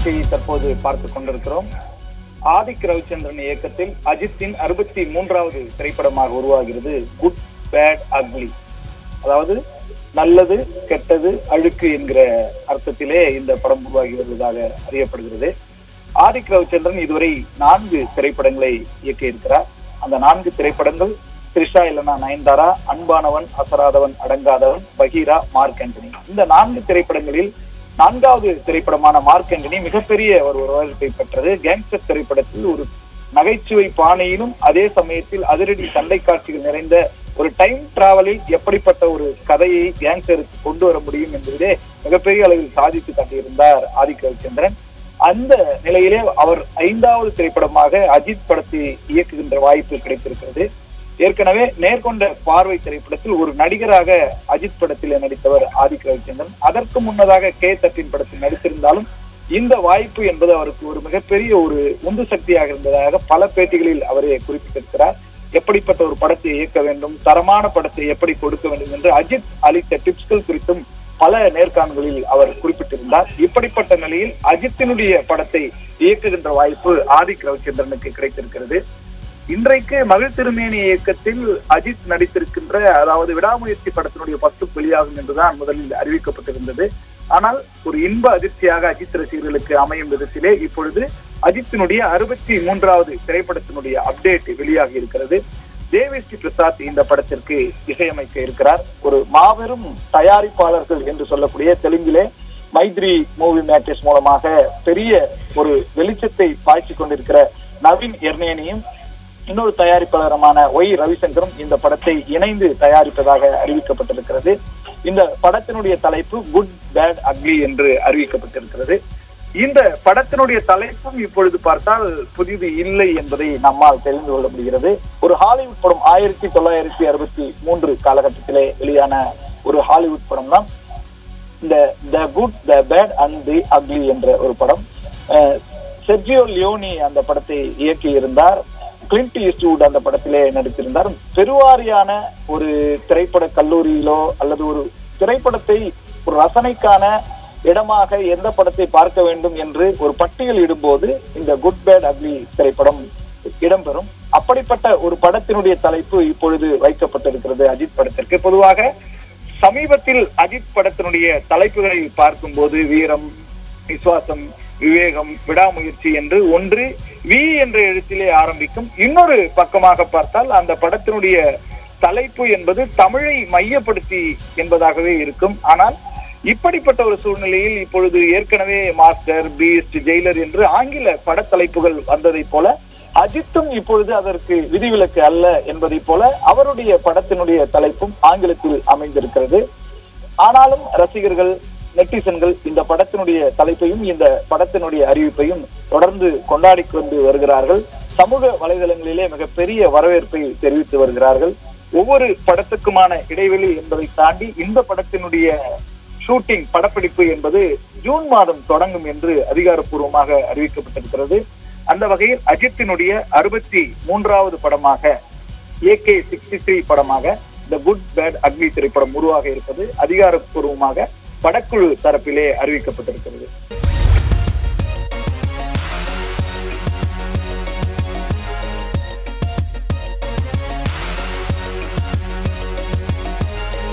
செய்தியை தற்போது பார்த்துக் கொண்டிருக்கிறோம். ஆதிக் ரவிச்சந்திரன் இயக்கத்தில் அஜித்தின் 63வது திரைப்படமாக உருவாகிறது குட் பேட் அக்லி. அதாவது நல்லது கெட்டது அழுக்கு என்கிற அர்த்தத்திலே இந்த படம் உருவாகி வருவதாக அறியப்படுகிறது. ஆதிக் ரவிச்சந்திரன் இதுவரை 4 திரைப்படங்களை இயக்கியிருக்கிறார். அந்த 4 திரைப்படங்கள் த்ரிஷா இல்லனா நயன்தாரா, அன்பானவன், அசராதவன், அடங்காதவன், பகீரா, மார்க் ஆண்டனி. இந்த 4 திரைப்படங்களில் 4வது திரைப்படமான மார்க் ஆண்டனி மிகப்பெரிய ஒரு வரவேற்பை பெற்றது. கேங்ஸ்டர் திரைப்படத்தில் ஒரு நகைச்சுவை பாணியிலும் அதே சமயத்தில் அதிரடி சண்டை காட்சிகள் நிறைந்த ஒரு டைம் டிராவலில் எப்படிப்பட்ட ஒரு கதையை கேங்ஸ்டருக்கு கொண்டு வர முடியும் என்பதிலே மிகப்பெரிய அளவில் சாதித்து காட்டியிருந்தார் ஆதிக் ரவிச்சந்திரன். அந்த நிலையிலே அவர் 5வது திரைப்படமாக அஜித் படத்தை இயக்குகின்ற வாய்ப்பு கிடைத்திருக்கிறது. ஏற்கனவே நேர்கொண்ட பார்வை திரைப்படத்தில் ஒரு நடிகராக அஜித் படத்தில் நடித்தவர் ஆதிக் ரவிச்சந்திரன். அதற்கு முன்னதாக K13 படத்தில் நடித்திருந்தாலும் இந்த வாய்ப்பு என்பது அவருக்கு ஒரு மிகப்பெரிய ஒரு உந்து சக்தியாக இருந்ததாக பல பேட்டிகளில் அவரே குறிப்பிட்டிருக்கிறார். எப்படிப்பட்ட ஒரு படத்தை இயக்க வேண்டும், தரமான படத்தை எப்படி கொடுக்க வேண்டும் என்று அஜித் அளித்த டிப்ஸ்கள் குறித்தும் பல நேர்காணல்களில் அவர் குறிப்பிட்டிருந்தார். இப்படிப்பட்ட நிலையில் அஜித்தினுடைய படத்தை இயக்குகின்ற வாய்ப்பு ஆதிக் ரவிச்சந்திரனுக்கு கிடைத்திருக்கிறது. இன்றைக்கு மகிழ் திருமேனி இயக்கத்தில் அஜித் நடித்திருக்கின்ற, அதாவது விடாமுயற்சி படத்தினுடைய 10 வெளியாகும் என்றுதான் முதலில் அறிவிக்கப்பட்டிருந்தது. ஆனால் ஒரு இன்ப அதிர்ச்சியாக அஜித் ரசிகர்களுக்கு அமையும் விதத்திலே இப்பொழுது அஜித்தினுடைய 63வது திரைப்படத்தினுடைய அப்டேட் வெளியாகி இருக்கிறது. தேவிஸ்ரீ பிரசாத் இந்த படத்திற்கு இசையமைக்க இருக்கிறார். ஒரு மாபெரும் தயாரிப்பாளர்கள் என்று சொல்லக்கூடிய தெலுங்கிலே மைத்ரி மூவி மேக்கர்ஸ் மூலமாக பெரிய ஒரு வெளிச்சத்தை பாய்ச்சிக் கொண்டிருக்கிற நவீன் எர்னேனியும் இன்னொரு தயாரிப்பாளருமான ஒய் ரவிசங்கரும் இந்த படத்தை இணைந்து தயாரிப்பதாக அறிவிக்கப்பட்டிருக்கிறது. இந்த படத்தினுடைய தலைப்பு குட் பேட் அக்லி என்று அறிவிக்கப்பட்டிருக்கிறது. இந்த படத்தினுடைய தலைப்பும் இப்பொழுது பார்த்தால் புதிது இல்லை என்பதை நம்மால் தெரிந்து கொள்ள முடிகிறது. ஒரு ஹாலிவுட் படம் 1963 காலகட்டத்திலே வெளியான ஒரு ஹாலிவுட் படம் தான் இந்த the good the bad and the ugly என்ற ஒரு படம். செர்ஜியோ லியோனி அந்த படத்தை இயக்கி இருந்தார். கிளின்ட் ஈஸ்ட்வுட் அந்த படத்திலே நடித்திருந்தார். பெருவாரியான ஒரு திரைப்பட கல்லூரியிலோ அல்லது ஒரு திரைப்படத்தை ஒரு ரசனைக்கான இடமாக எந்த படத்தை பார்க்க வேண்டும் என்று ஒரு பட்டியல் இடும்போது இந்த குட் பேட் அக்லி திரைப்படம் இடம்பெறும். அப்படிப்பட்ட ஒரு படத்தினுடைய தலைப்பு இப்பொழுது வைக்கப்பட்டிருக்கிறது அஜித் படத்திற்கு. பொதுவாக சமீபத்தில் அஜித் படத்தினுடைய தலைப்புகளை பார்க்கும்போது வீரம், விசுவாசம், விவேகம், விடாமுயற்சி என்று ஒன்று வி என்ற எழுத்திலே ஆரம்பிக்கும். இன்னொரு பக்கமாக பார்த்தால் அந்த படத்தினுடைய தலைப்பு என்பது தமிழை மையப்படுத்தி என்பதாகவே இருக்கும். ஆனால் இப்படிப்பட்ட ஒரு சூழ்நிலையில் இப்பொழுது ஏற்கனவே மாஸ்டர், பீஸ்ட், ஜெயிலர் என்று ஆங்கில படத்தலைப்புகள் வந்ததை போல அஜித்தும் இப்பொழுது அதற்கு விதிவிலக்கு அல்ல என்பதை போல அவருடைய படத்தினுடைய தலைப்பும் ஆங்கிலத்தில் அமைந்திருக்கிறது. ஆனாலும் ரசிகர்கள், நெட்டிசன்கள் இந்த படத்தினுடைய தலைப்பையும் இந்த படத்தினுடைய அறிவிப்பையும் தொடர்ந்து கொண்டாடி கொண்டு வருகிறார்கள். சமூக வலைதளங்களிலே மிகப்பெரிய வரவேற்பை தெரிவித்து வருகிறார்கள். ஒவ்வொரு படத்துக்குமான இடைவெளி என்பதை தாண்டி இந்த படத்தினுடைய ஷூட்டிங், படப்பிடிப்பு என்பது ஜூன் மாதம் தொடங்கும் என்று அதிகாரப்பூர்வமாக அறிவிக்கப்பட்டிருக்கிறது. அந்த வகையில் அஜித்தினுடைய 63வது படமாக AK63 படமாக இந்த குட் பேட் அக்லி திரைப்படம் உருவாக இருப்பது அதிகாரப்பூர்வமாக படக்குழு தரப்பிலே அறிவிக்கப்பட்டிருக்கிறது.